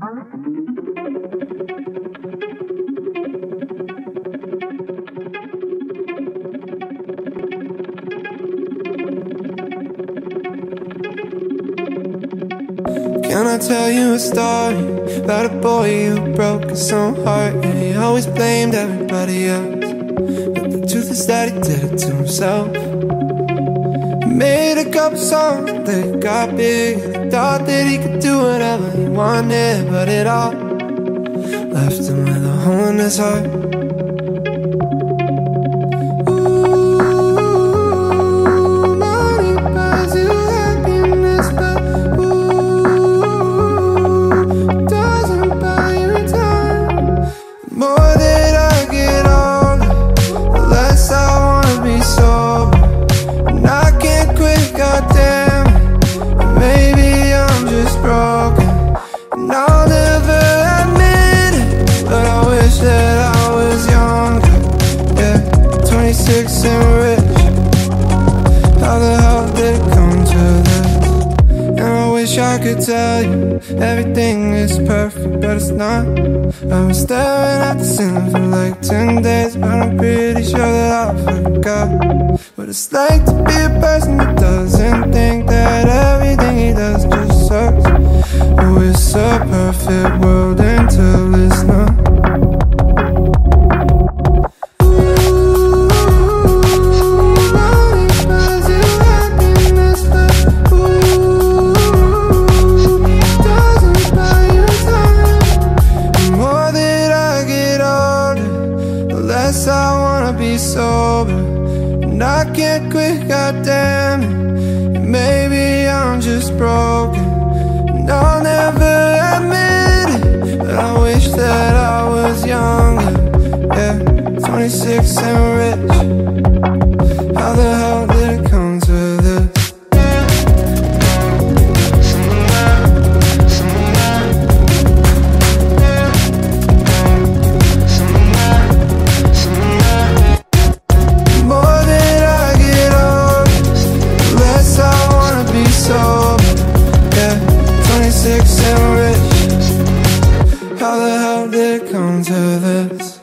Can I tell you a story about a boy who broke his own heart? And he always blamed everybody else, but the truth is that he did it to himself. He made a couple songs that got big, and he thought that he could do whatever he wanted, but it all left him with a hole in his heart. I could tell you everything is perfect, but it's not. I was staring at the ceiling for like 10 days, but I'm pretty sure that I forgot what it's like to be a person that doesn't think that everything he does just sucks. Oh, it's a perfect world until it's not. And I can't quit, goddamn it. Maybe I'm just broken, and I'll never admit it, but I wish that I was younger. Yeah, 26 and rich. How the hell did it come to this? How the hell did it come to this?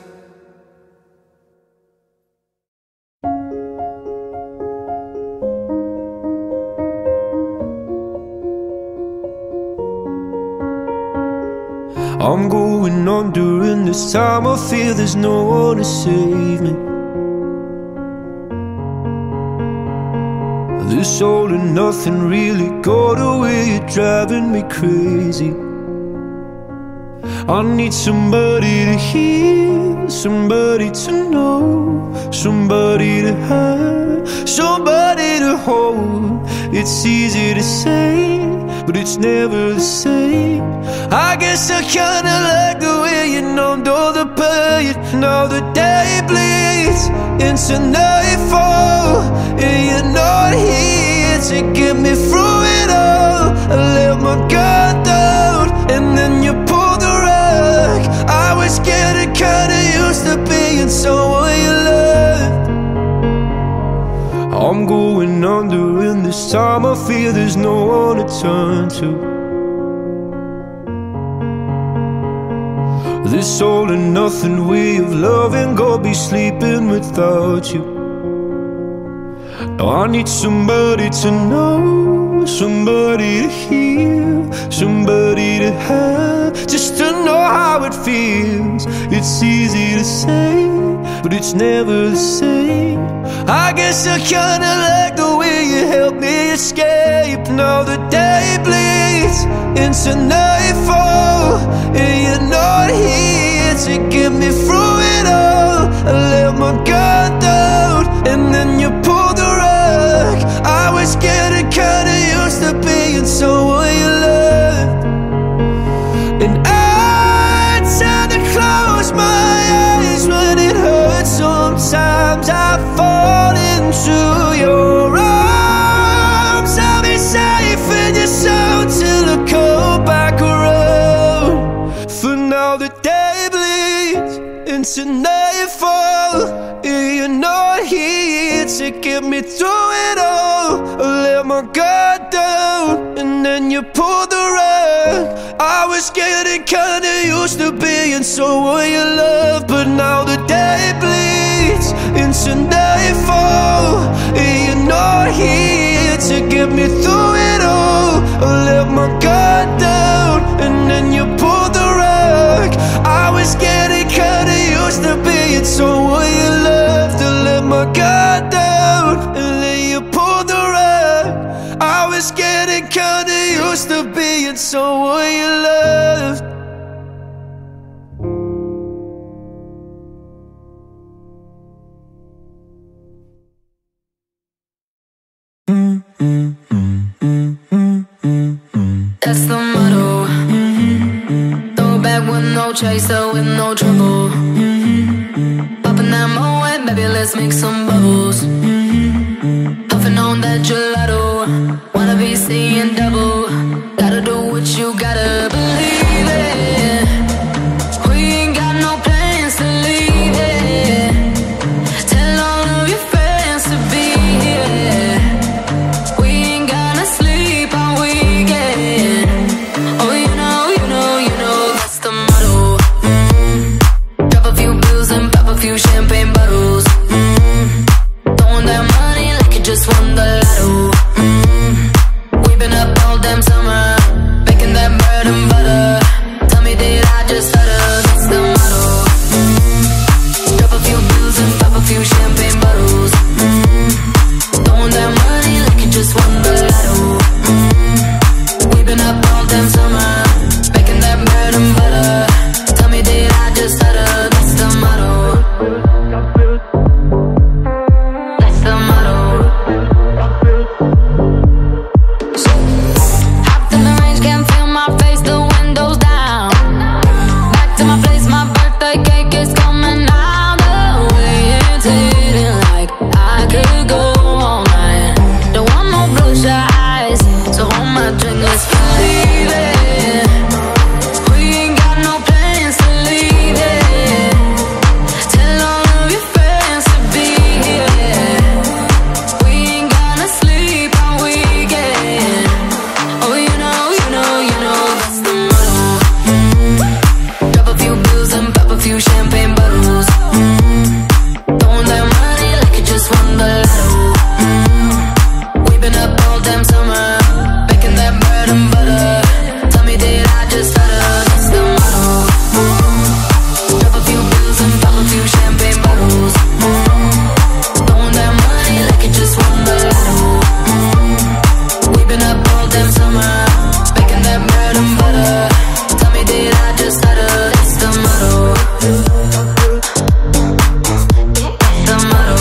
I'm going on during this time. I feel there's no one to save me. This all and nothing really got away. You're driving me crazy. I need somebody to hear, somebody to know, somebody to have, somebody to hold. It's easy to say, but it's never the same. I guess I kinda like the way you numbed all the pain. Now the day bleeds into nightfall, and you're not here to get me through it all. I let my guard down, and then you pulled the rug. I was getting kinda used to being someone you loved. I'm going under, and this time I feel there's no one to turn to. This all and nothing way of loving, go be sleeping without you. Now I need somebody to know, somebody to hear, somebody to have, just to know how it feels. It's easy to say, but it's never the same. I guess I kinda like the way you helped me escape. Now the day bleeds into nightfall, and you're not here to get me through it all. I let my guard down, and then you pulled the rug. I was getting kinda used to being someone you loved, and I tend to close my eyes when it hurts. Sometimes I fall into your arms. I'll be safe in your soul till I come back around. For now the day bleeds into nightfall, and you're not here to get me through it all. I let my guard down, and then then you pulled the rug. I was getting kinda used to being someone you love, but now the day bleeds into nightfall, and you're not here to get me through it all. I let my guard down, and then you pulled the rug. I was getting kinda used to being someone you love, to let my guard down, and then you pulled the rug. I was getting kinda used to being someone you loved. That's the motto. Throw it back with no chaser, with no trouble. Popping that Moet, baby, let's make some bubbles. Puffing on that gelato, wanna be seeing double. Gotta do what you gotta believe it. We ain't got no plans to leave it. Tell all of your friends to be here. We ain't gonna sleep all weekend. Oh, you know, that's the motto. Drop a few bills and pop a few champagne bottles. Throwing that money like you just won the lotto. We've been up all damn summer, making that bread and butter. Tell me, did I just stutter? That's the motto. Drop a few bills and pop a few champagne bottles. Throwing that money like you just won the lotto. We've been up all damn summer, making that bread and butter. Tell me, did I just stutter? That's the motto. That's the motto. Hopped in the range, can't feel my face, the windows down. Back to my place, my birthday cake is coming out. The way it's hitting, like I could go all night. Don't want no bloodshot eyes, so hold my drink, let's believe it. We ain't got no plans to leave it. Tell all of your friends to be here. We ain't gonna sleep all weekend. Oh, you know, that's the motto. Drop a few bills and pop a few champagne bottles. Throwing that money like you just won the lotto. We've been up all damn summer, making that bread and butter. Tell me, did I just stutter? That's the motto. Drop a few bills and pop a few champagne bottles. Throwing that money like you just won the lotto. We've been up all damn summer, making that bread and butter. Tell me, did I just stutter? That's the motto. That's the motto.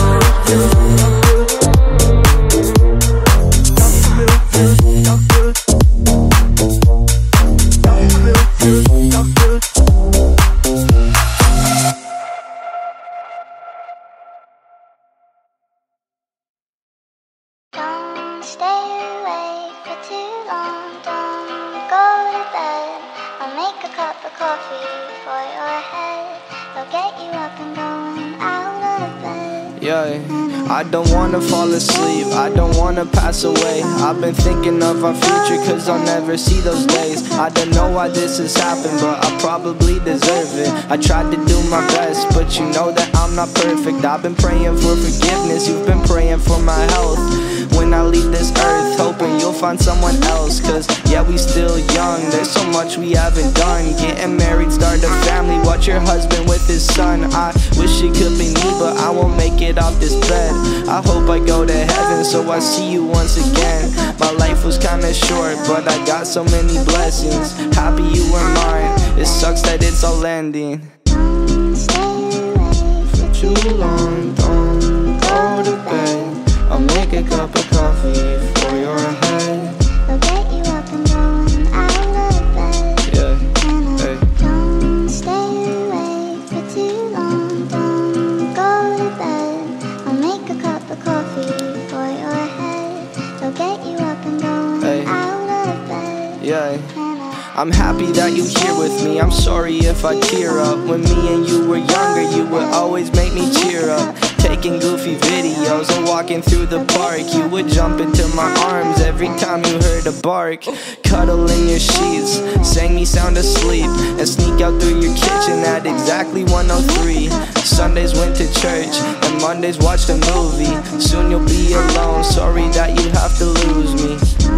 Don't stay awake for too long, don't go to bed. I'll make a cup of coffee for your head. I'll get you up and going out of bed. Yeah, I don't wanna fall asleep, I don't wanna pass away. I've been thinking of our future, cause I'll never see those days. I don't know why this has happened, but I probably deserve it. I tried to do my best, but you know that I'm not perfect. I've been praying for forgiveness, you've been praying for my health. When I leave this earth, hoping you'll find someone else. Cause yeah, we still young, there's so much we haven't done. Getting married, start a family, watch your husband with his son. I wish it could be me, but I won't make it off this bed. I hope I go to heaven, so I see you once again. My life was kinda short, but I got so many blessings. Happy you were mine, it sucks that it's all ending. Don't stay awake For too long, don't go to bed. I'll make a cup of coffee for your head. I'll get you up and going out of bed. Yeah, And hey. don't stay awake for too long, don't go to bed. I'll make a cup of coffee for your head. I'll get you up and going Hey. out of bed. Yeah. And I'm happy that you here with me. I'm sorry if I tear up. When me and you were younger, you would always make me cheer up. Taking goofy videos and walking through the park, you would jump into my arms every time you heard a bark. Cuddle in your sheets, sang me sound asleep, and sneak out through your kitchen at exactly 1:03. Sundays went to church, and Mondays watched a movie. Soon you'll be alone, sorry that you have to lose me.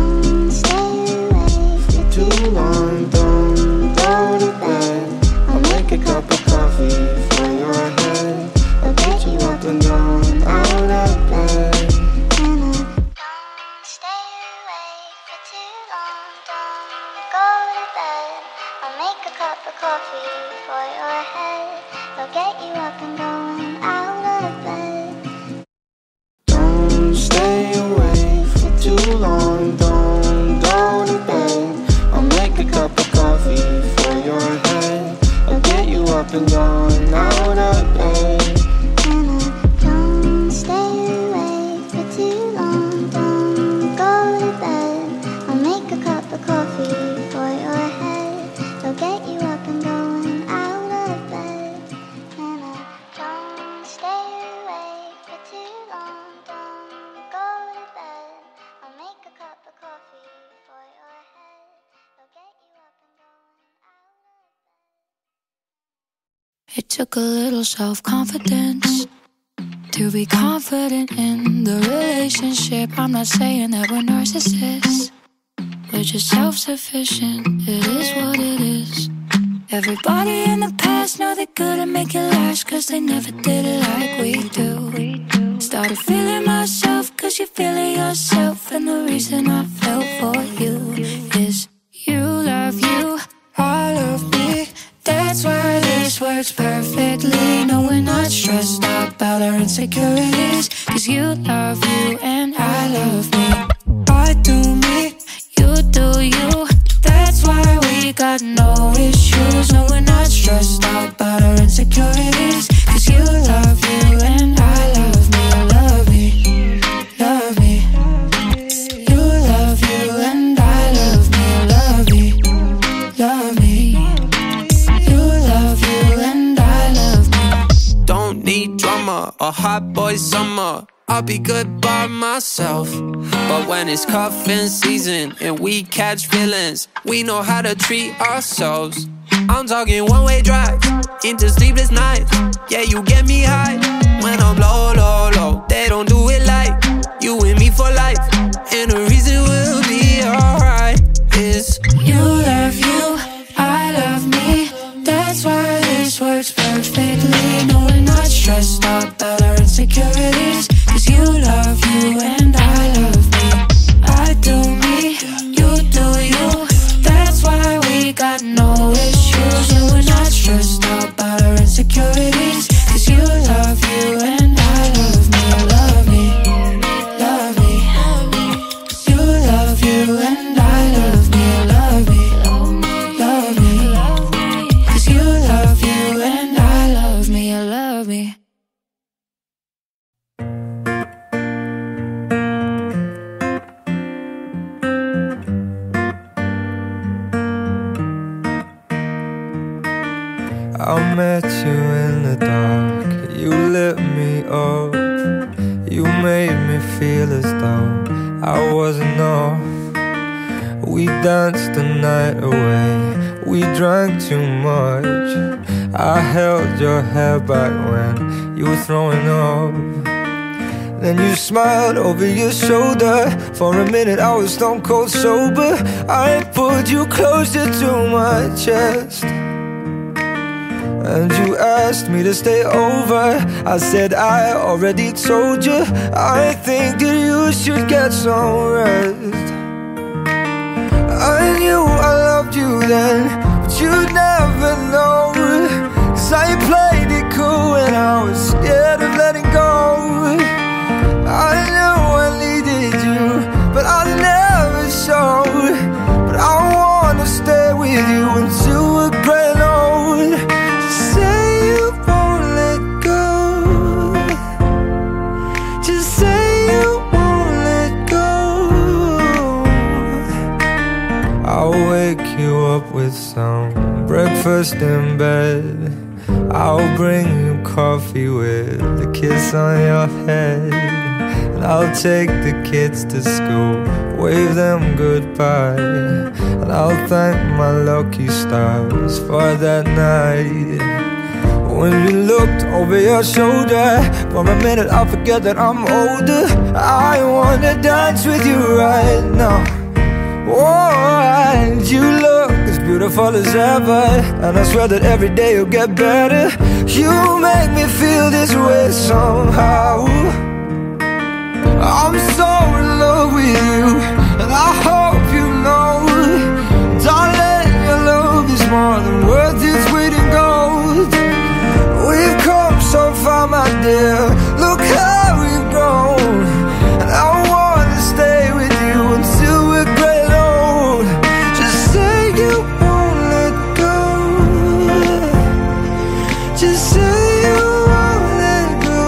For too long, don't go to bed. I'll make a cup of coffee for your head. I'll get you up and down, out of bed. Don't stay awake for too long, don't go to bed. I'll make a cup of coffee for your head. I'll get you up and going out of bed. Don't stay awake for too long, don't go to bed. I'll make a cup of coffee for your head. I'll get you up and going out of bed. Don't stay awake for too long, don't go to bed. I'll make a cup of coffee for your head. I'll get you up and going out of bed. Don't stay awake for too long, don't go to bed. I'll make a cup of coffee for your head. I'll get you up and going out of bed. It took a little self-confidence to be confident in the relationship. I'm not saying that we're narcissists, we're just self-sufficient. It is what it is. Everybody in the past know they couldn't make it last, cause they never did it like we do. Started feeling myself cause you're feeling yourself, and the reason I fell for you is you love you, I love me. That's why this works perfectly. No, we're not stressed out about our insecurities, cause you love you and I love me. I do me, you do you. That's why we got no issues. No, we're not stressed out about our insecurities, cause you love you and I love me. Love me, love me. You love you and I love me. Love me, love me. You love you and I love me. Don't need drama or hot boy summer, I'll be good by myself. But when it's cuffing season and we catch feelings, we know how to treat ourselves. I'm talking one-way drive into sleepless nights. Yeah, you get me high when I'm low, low, low. They don't do it like you and me for life, and the reason we'll be alright is you love you, I love me. That's why this works perfectly. No, we're not stressed out about our insecurities, cause you love you and I love me. I do me, you do you. That's why we got no issues. No, we're not stressed out about our insecurities, cause you love you and I love me. Love me, love me. You love you and I love me. Love me, love me. Cause you love you and I love me. Love me. I met you in the dark, you lit me up. You made me feel as though I wasn't off. We danced the night away, we drank too much. I held your hair back when you were throwing up. Then you smiled over your shoulder. For a minute I was stone cold sober. I pulled you closer to my chest, and you asked me to stay over. I said I already told you, I think that you should get some rest. I knew I loved you then, but you'd never know, cause I played it cool and I was scared of letting go. I knew I needed you, but I never showed. But I wanna stay with you until we're gray and old. Just say you won't let go. Just say you won't let go. I'll wait wake you up with some breakfast in bed. I'll bring you coffee with a kiss on your head. And I'll take the kids to school, wave them goodbye. And I'll thank my lucky stars for that night. When you looked over your shoulder, for a minute I forget that I'm older. I wanna dance with you right now. Oh, and you look as beautiful as ever, and I swear that every day you'll get better. You make me feel this way somehow. I'm so in love with you, and I hope you know, darling, your love is more than worth its weight in gold. We've come so far, my dear, look how we've grown. And I wanna stay with you until we're great old. Just say you won't let go. Just say you won't let go.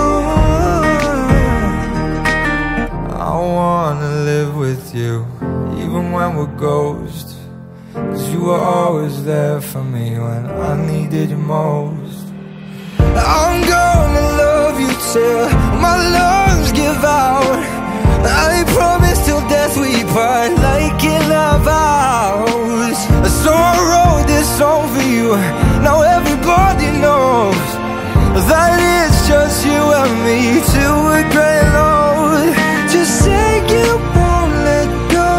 I wanna live with you, even when we're ghosts. 'Cause you were always there for me when I needed you most. I'm gonna love you till my lungs give out. I promise till death we part, like in our vows. So I wrote this song for you, now everybody knows that it's just you and me till we're great old. Just say you won't let go.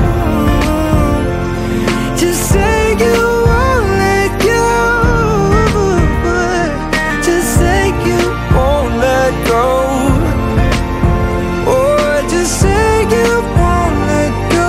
Just say you won't let go. Just say you won't let go. Oh, just say you won't let go.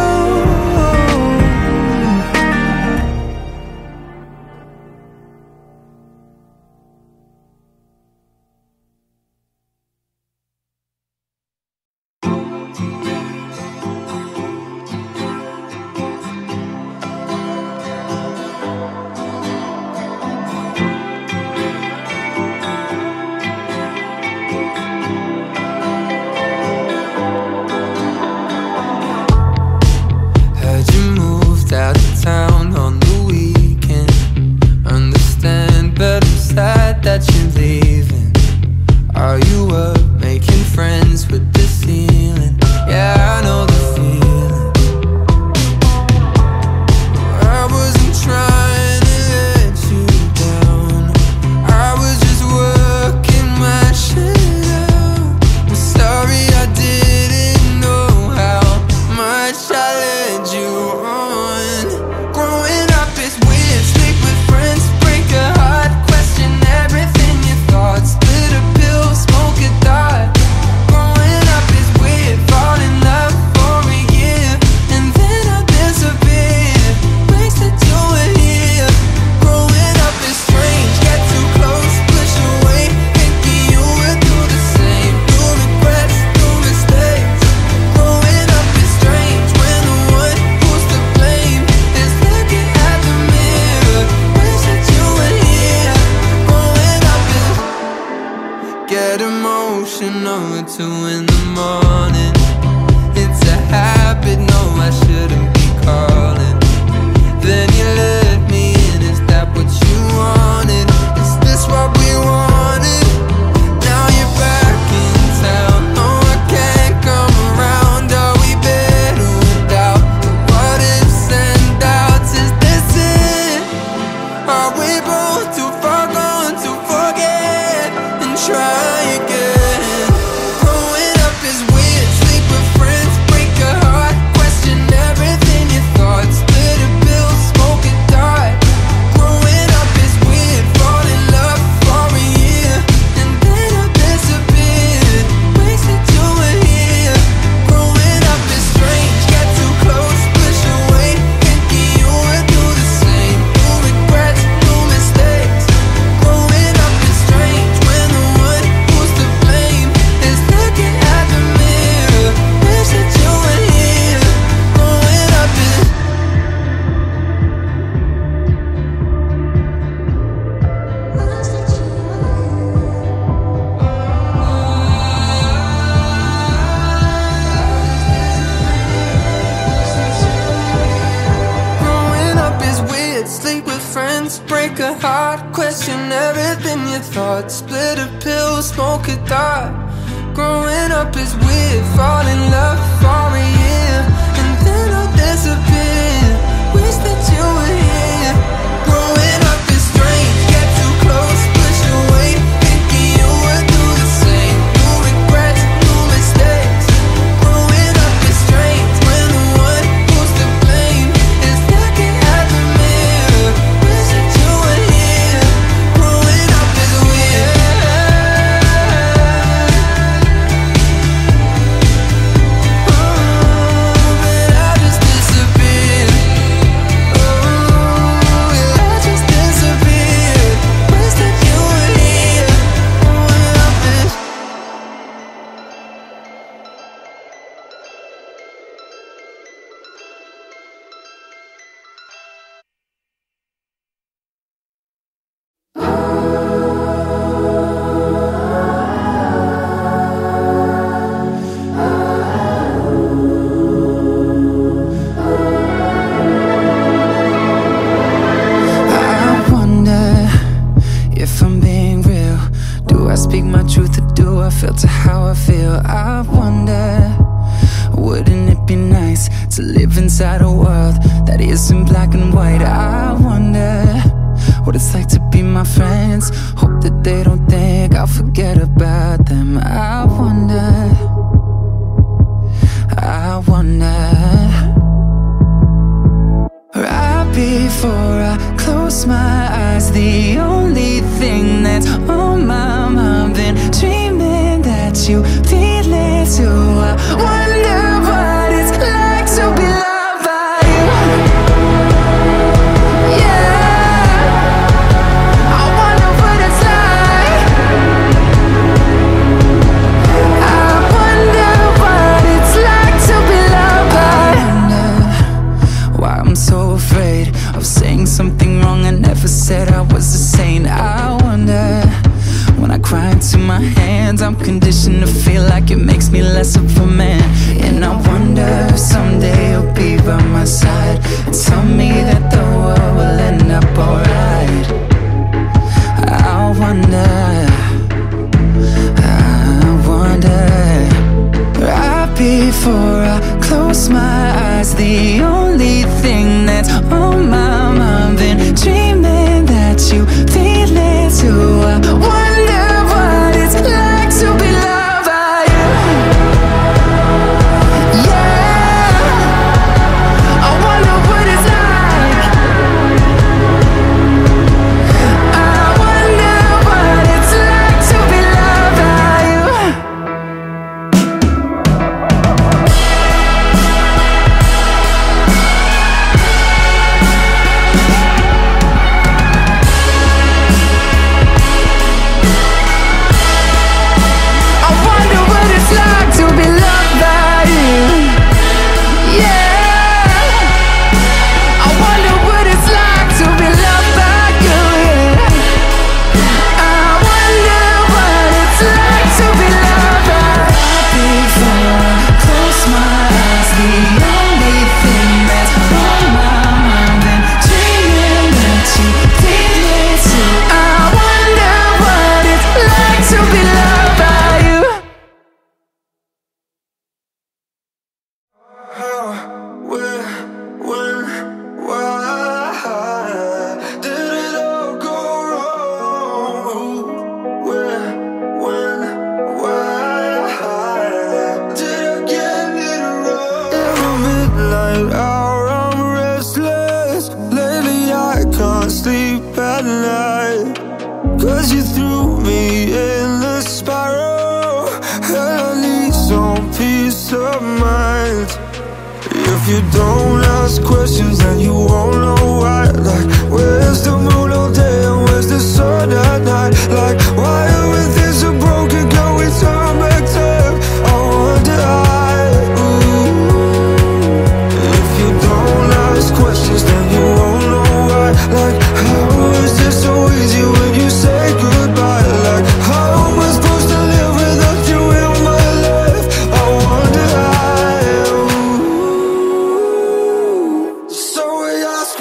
friends, break a heart, question everything you thought. Split a pill, smoke a dot. Growing up is weird, fall in love for a year and then I'll disappear. Wish that you were here. Growing up is strange, get too close, push away, thinking you would do the same. No regrets, no mistakes. Growing up is strange, when the one who's to blame is looking at the mirror. Wish that you were here. Growing up is weird. filter how I feel. I wonder, wouldn't it be nice to live inside a world that isn't black and white? I wonder what it's like to be my friends. Hope that they don't think I'll forget about them. I wonder, I wonder. Right before I close my eyes, the only thing that's on my mind, been dreaming that you feel it too. I wonder what it's like to be loved by you. Yeah, I wonder what it's like. I wonder what it's like to be loved by you. I wonder why I'm so afraid of saying something wrong I never said I was a saint. I wonder, when I cry into my hands, I'm conditioned to feel like it makes me less of a man. And I wonder if someday you'll be by my side and tell me that the world will end up alright. I wonder, I wonder. Right before I close my eyes, the only thing that's on my mind, been dreaming that you feel it too. I wonder what it's like to be loved by you. Yeah, I wonder what it's like. I wonder what it's like to be loved by you. I wonder what it's like to be loved by you. Yeah, I wonder what it's like to be loved by you. Yeah, I wonder what it's like to be loved by you. Before I close my eyes, the only thing that's on my mind, been dreaming that you feel it too. I wonder what it's like to be loved by you. How, where, when, why did it all go wrong? Who, where, when, why did I get it wrong? Every midnight hour I'm restless. Lately I can't sleep at night, 'cause you threw me in the spiral, and I need some peace of mind. If you don't ask questions, then you won't know why. Like, where's the moon all day and where's the sun at night? Like, why are we things so broken? Can we turn back time? I wonder why. If you don't ask questions, then you won't know why. Like, how is this so easy when you say goodbye? Like, how am I supposed to live without you in my life? I wonder why. So we ask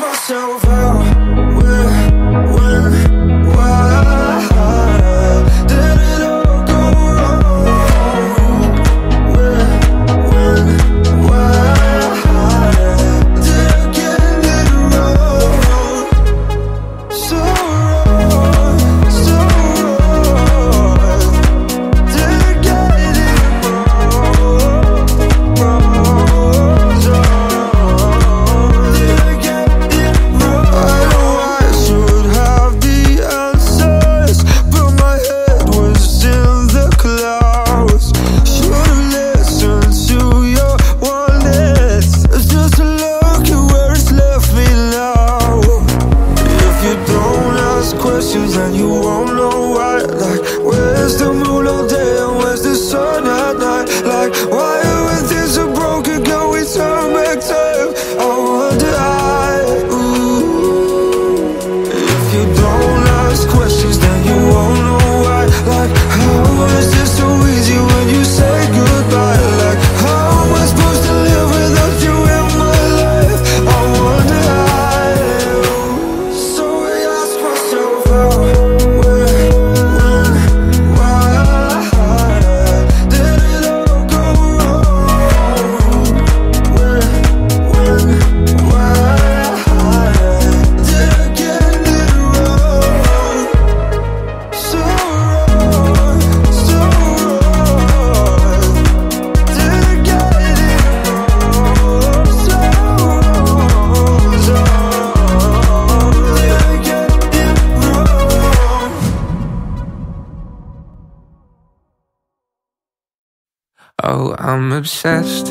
I'm obsessed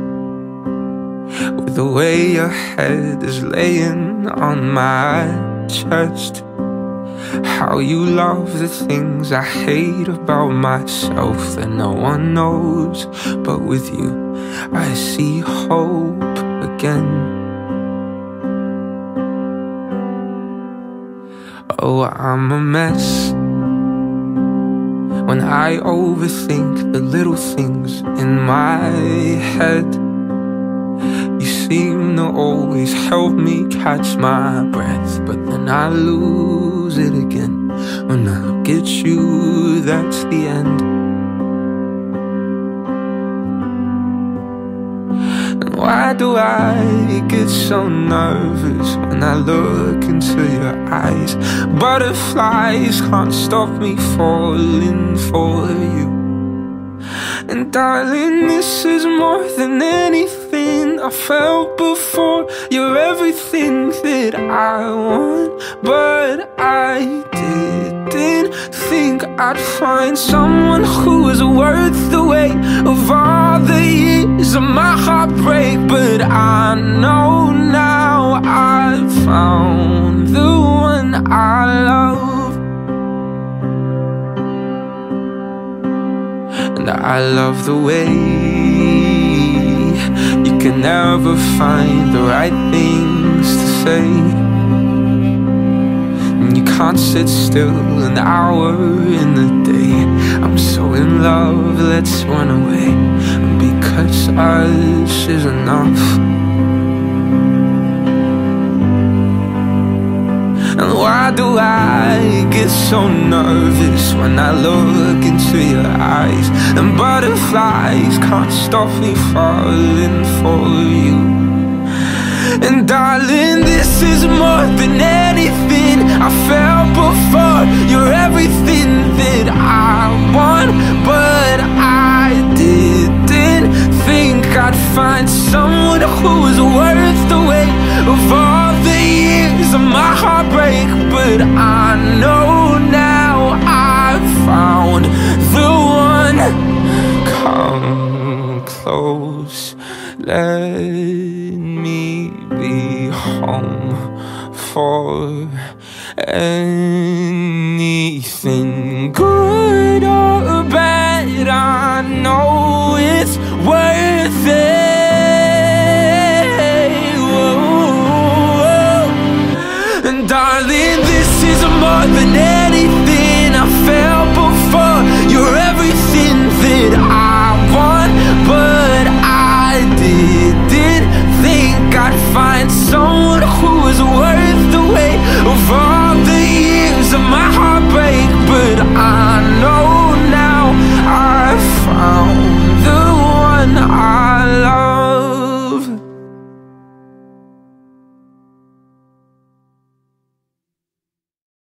with the way your head is laying on my chest. How you love the things I hate about myself that no one knows, but with you I see hope again. Oh, I'm a mess when I overthink the little things in my head. You seem to always help me catch my breath, but then I lose it again. When I get you, that's the end. And why do I get so nervous when I look into your eyes? Butterflies can't stop me falling for you. And darling, this is more than anything I felt before. You're everything that I want, but I didn't think I'd find someone who was worth the weight of all the years of my heartbreak. But I know now I've found the one I love. And I love the way you can never find the right things to say, and you can't sit still an hour in the day. I'm so in love, let's run away, because us is enough. And why do I get so nervous when I look into your eyes? And butterflies can't stop me falling for you. And darling, this is more than anything I felt before. You're everything that I want, but I didn't think I'd find someone who was worth the weight of all the years of my heartbreak. But I know now I've found the one. Come close, let me be home for anything good or bad. I know it's worth it. Whoa. And darling, this is more than anything I felt before. You're everything that I want, but I didn't think I'd find someone who